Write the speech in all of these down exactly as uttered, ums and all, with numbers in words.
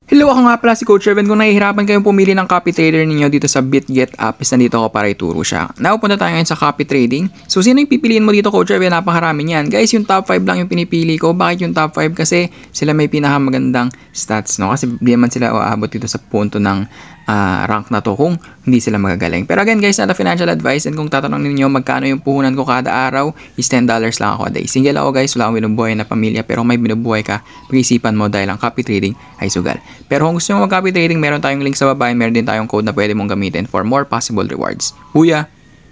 Hello, ako nga pala si Coach Irvin. Kung nahihirapan kayong pumili ng copy trader ninyo dito sa BitGet app, is nandito ako para ituro siya. Now, punta tayo ngayon sa copy trading. So, sino yung pipiliin mo dito, Coach Irvin? Napakarami niyan. Guys, yung top five lang yung pinipili ko. Bakit yung top five? Kasi sila may pinakamagandang stats, no? Kasi di naman sila uabot dito sa punto ng uh, rank na to kung hindi sila magagaling. Pero again, guys, not a financial advice. And kung tatanungin niyo magkano yung puhunan ko kada araw, is ten dollars lang ako a day. Single ako, guys. Wala akong binubuhay na pamilya. Pero may binubuhay ka, pag-isipan mo dahil ang copy trading ay sugal. Pero kung gusto mo mag-copy trading, meron tayong link sa baba, meron din tayong code na pwede mong gamitin for more possible rewards. Huya!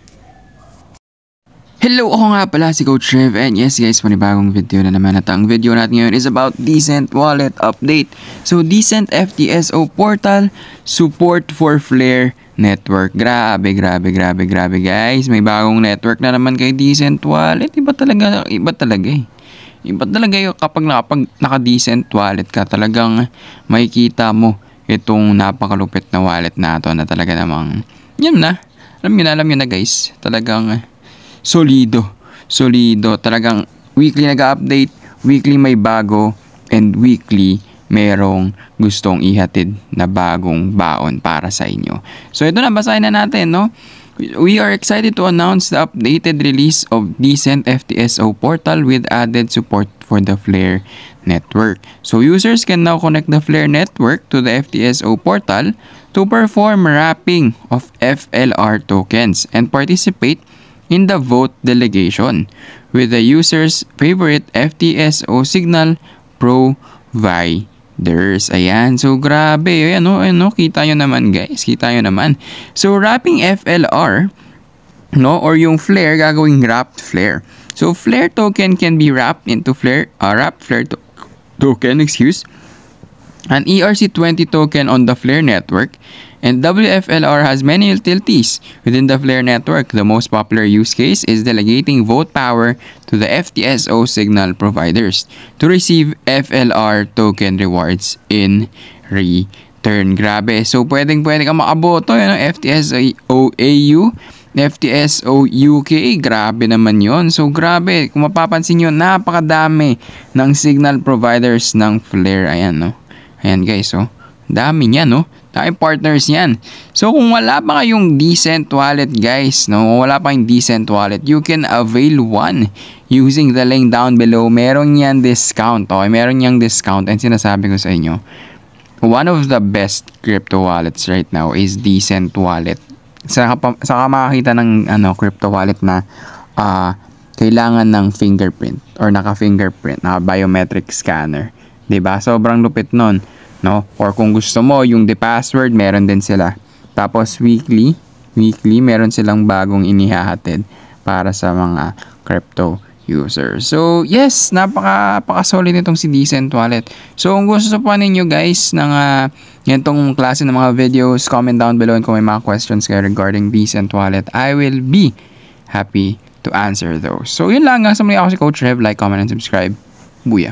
Hello, ako nga pala si Coach Rev, and yes guys, panibagong video na naman at ang video natin ngayon is about Decent Wallet update. So, Decent F T S O portal, support for Flare network. Grabe, grabe, grabe, grabe guys. May bagong network na naman kay Decent Wallet. Iba talaga, iba talaga eh. Iba talaga yung kapag nakapag, naka-decent wallet ka, talagang makikita mo itong napakalupit na wallet na ito na talaga namang, yun na, alam nyo na, alam nyo na guys, talagang solido, solido, talagang weekly nag-update, weekly may bago, and weekly merong gustong ihatid na bagong baon para sa inyo. So ito na, basahin na natin, no? We are excited to announce the updated release of Decent F T S O portal with added support for the Flare network. So users can now connect the Flare network to the F T S O portal to perform wrapping of F L R tokens and participate in the vote delegation with the user's favorite F T S O signal providers. Ayan. So, grabe. Ayan, no, ayan, no. Kita nyo naman, guys. Kita nyo naman. So, wrapping F L R, no, or yung Flare, gagawing wrapped Flare. So, Flare token can be wrapped into Flare, uh, wrapped Flare to token, excuse, an E R C twenty token on the Flare network. And W F L R has many utilities within the Flare network. The most popular use case is delegating vote power to the F T S O signal providers to receive F L R token rewards in return. Grabe. So, pwedeng pwede ka makaboto. Yun, F T S O A U, F T S O U K. Grabe naman yon. So, grabe. Kung mapapansin nyo, napakadami ng signal providers ng Flare. Ayan, no? Ayan, guys, oh. Dami niya, no? Dami partners yan. So, kung wala pa kayong decent wallet, guys, no? Kung wala pa kayong decent wallet, you can avail one using the link down below. Meron yan discount, okay? Meron yang discount. And sinasabi ko sa inyo, one of the best crypto wallets right now is Decent Wallet. Saka, saka makakita ng ano, crypto wallet na uh, kailangan ng fingerprint or naka-fingerprint, naka-biometric scanner. Diba? Sobrang lupit nun. No? Or kung gusto mo, yung the password, meron din sila. Tapos weekly, weekly, meron silang bagong inihahatid para sa mga crypto users. So, yes, napaka, napaka-solid nitong si Decent Wallet. So, kung gusto pa ninyo guys ng uh, ganitong klase ng mga videos, comment down below and kung may mga questions kayo regarding Decent Wallet, I will be happy to answer those. So, yun lang. Hanggang sa muli, ako si Coach Rev. Like, comment, and subscribe. Booyah!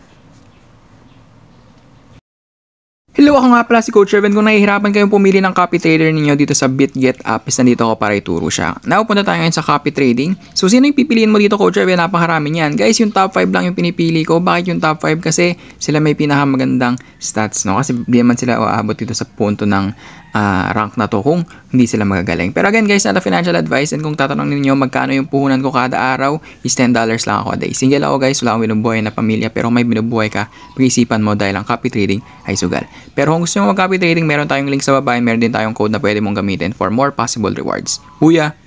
Hello, ako nga pala si Coach Irvin. Kung nahihirapan kayong pumili ng copy trader ninyo dito sa BitGet app, is nandito ako para ituro siya. Now, punta tayo ngayon sa copy trading. So, sino yung pipiliin mo dito, Coach Irvin? Napakarami niyan. Guys, yung top five lang yung pinipili ko. Bakit yung top five? Kasi sila may pinakamagandang stats, no? Kasi di naman sila uabot dito sa punto ng uh, rank na to kung hindi sila magagaling. Pero again, guys, not a financial advice. And kung tatanungin niyo magkano yung puhunan ko kada araw, is ten dollars lang ako a day. Single ako, guys. Wala akong binubuhay na pamilya. Pero may binubuhay ka, pag-isipan mo dahil ang copy trading ay sugal. Pero kung gusto mo mag-copy trading, meron tayong link sa baba, meron din tayong code na pwede mong gamitin for more possible rewards. Huya!